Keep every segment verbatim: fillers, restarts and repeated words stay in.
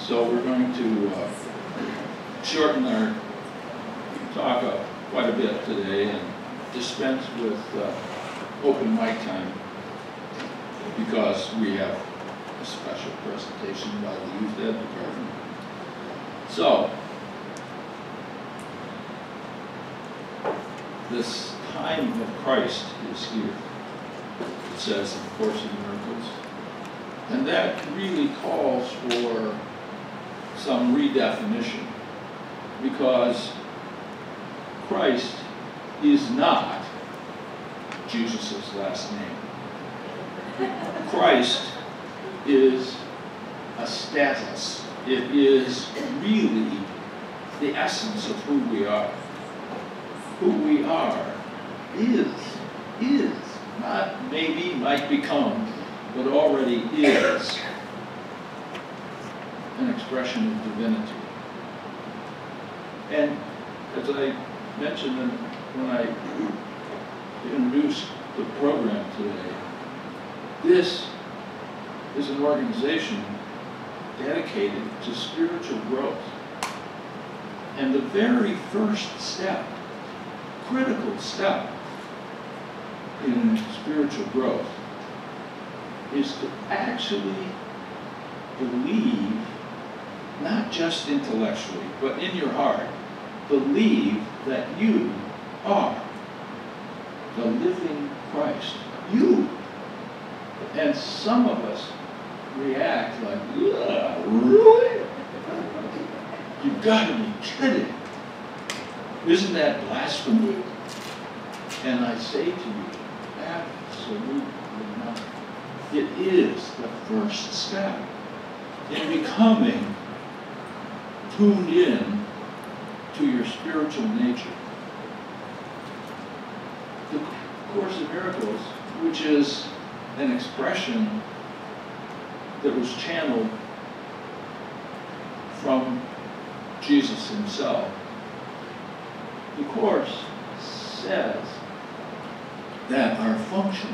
So we're going to uh, shorten our talk up quite a bit today and dispense with uh, open mic time because we have a special presentation by the Youth Ed Department. So, this time of Christ is here, it says in the Course of Miracles. And that really calls for some redefinition, because Christ is not Jesus' last name. Christ is a status. It is really the essence of who we are. Who we are is, is, not maybe, might become, but already is an expression of divinity. And as I mentioned when I introduced the program today, this is an organization dedicated to spiritual growth. And the very first step, critical step in spiritual growth, is to actually believe, not just intellectually, but in your heart, believe that you are the living Christ. You. And some of us react like, really? You've got to be kidding. Isn't that blasphemy? And I say to you, absolutely not. It is the first step in becoming tuned in to your spiritual nature. The Course of Miracles, which is an expression that was channeled from Jesus himself, the Course says that our function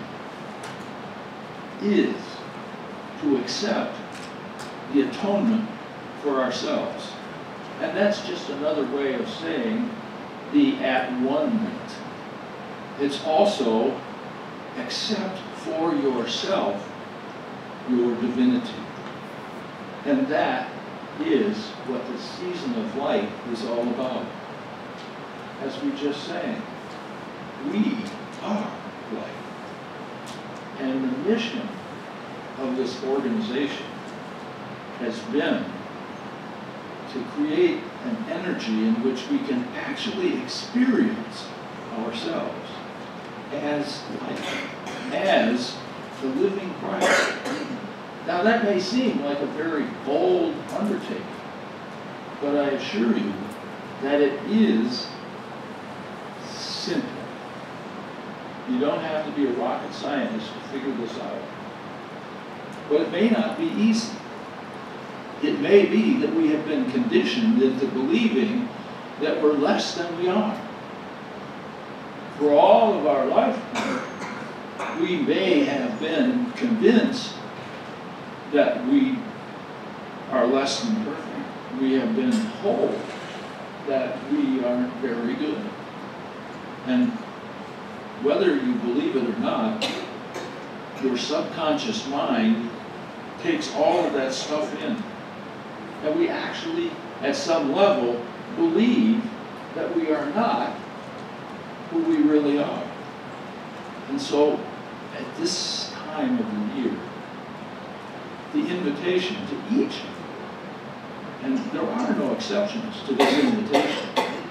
is to accept the atonement for ourselves. And that's just another way of saying the at-one-ment. It's also accept for yourself your divinity. And that is what the season of light is all about. As we just sang, we are light. And the mission of this organization has been to create an energy in which we can actually experience ourselves as light, as the living Christ. Now that may seem like a very bold undertaking, but I assure you that it is simple. You don't have to be a rocket scientist to figure this out. But it may not be easy. It may be that we have been conditioned into believing that we're less than we are. For all of our lifetime, we may have been convinced that we are less than perfect. We have been told that we aren't very good. And whether you believe it or not, your subconscious mind takes all of that stuff in. And we actually, at some level, believe that we are not who we really are. And so, at this time of the year, the invitation to each of you, and there are no exceptions to this invitation,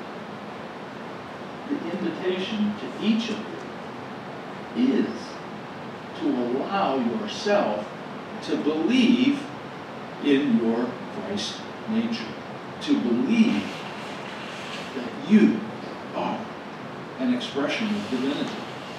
the invitation to each of you is to allow yourself to believe in your Christ nature, to believe that you are an expression of divinity.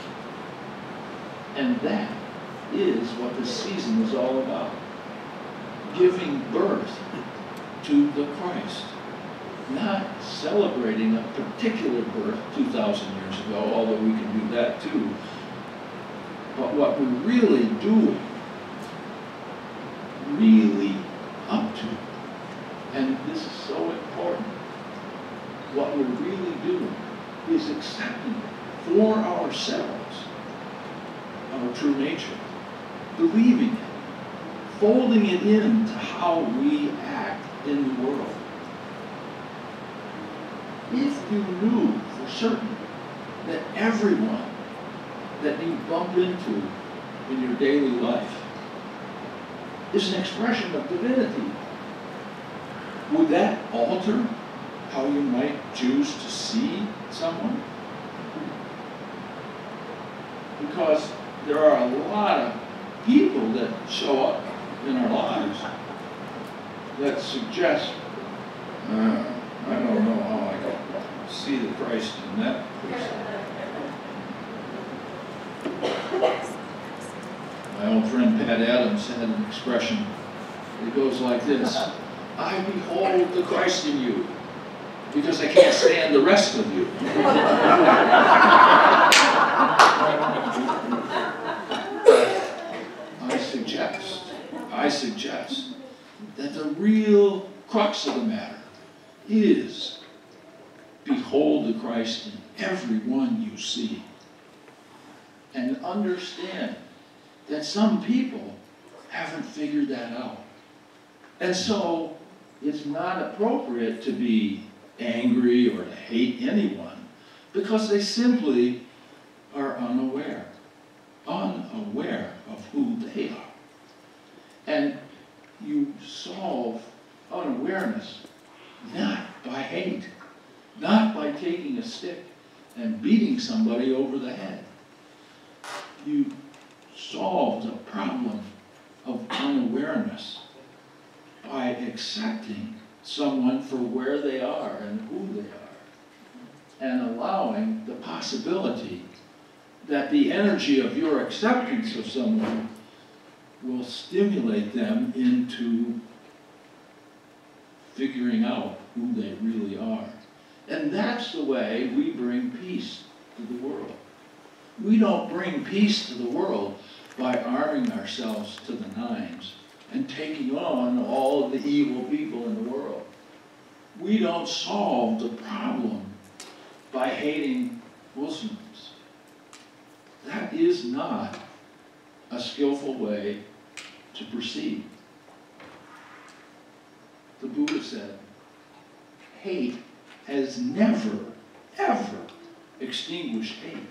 And that is what this season is all about. Giving birth to the Christ. Not celebrating a particular birth two thousand years ago, although we can do that too. But what we're really doing, really up to, doing is accepting it for ourselves, our true nature, believing it, folding it into how we act in the world. If you knew for certain that everyone that you bump into in your daily life is an expression of divinity, would that alter how you might choose to see someone? Because there are a lot of people that show up in our lives that suggest, uh, I don't know how I can see the Christ in that person. My old friend Pat Adams had an expression. It goes like this: I behold the Christ in you, because I can't stand the rest of you. I suggest, I suggest that the real crux of the matter is behold the Christ in everyone you see. And understand that some people haven't figured that out. And so it's not appropriate to be angry or to hate anyone because they simply are unaware, unaware of who they are. And you solve unawareness not by hate, not by taking a stick and beating somebody over the head. You solve the problem of unawareness by accepting someone for where they are and who they are, and allowing the possibility that the energy of your acceptance of someone will stimulate them into figuring out who they really are. And that's the way we bring peace to the world. We don't bring peace to the world by arming ourselves to the nines and taking on all of the evil people in the world. We don't solve the problem by hating Muslims. That is not a skillful way to proceed. The Buddha said, hate has never, ever extinguished hate.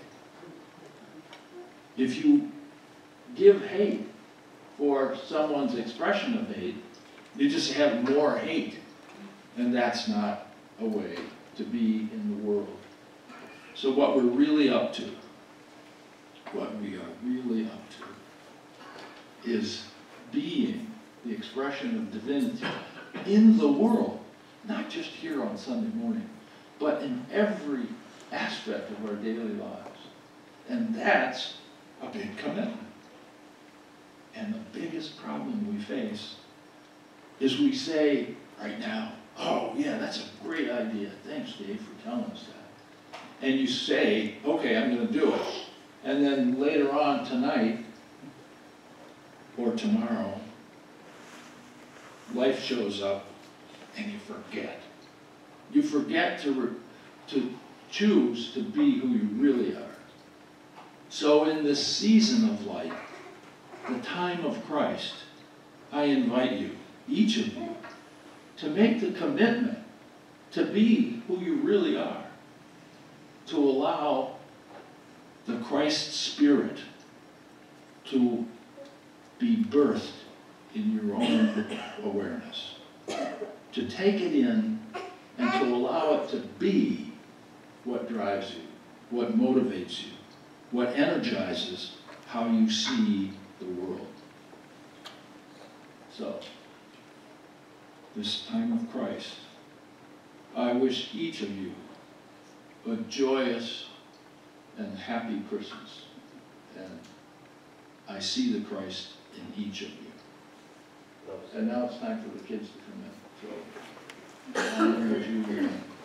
If you give hate for someone's expression of hate, you just have more hate. And that's not a way to be in the world. So what we're really up to, what we are really up to, is being the expression of divinity in the world, not just here on Sunday morning, but in every aspect of our daily lives. And that's a big commitment. And the biggest problem we face is we say right now, oh yeah, that's a great idea. Thanks, Dave, for telling us that. And you say, okay, I'm going to do it. And then later on tonight or tomorrow, life shows up and you forget. You forget to, re to choose to be who you really are. So in this season of life, the time of Christ, I invite you, each of you, to make the commitment to be who you really are, to allow the Christ Spirit to be birthed in your own awareness, to take it in and to allow it to be what drives you, what motivates you, what energizes how you see the world. So, this time of Christ, I wish each of you a joyous and happy Christmas. And I see the Christ in each of you. And now it's time for the kids to come in. So, I encourage you.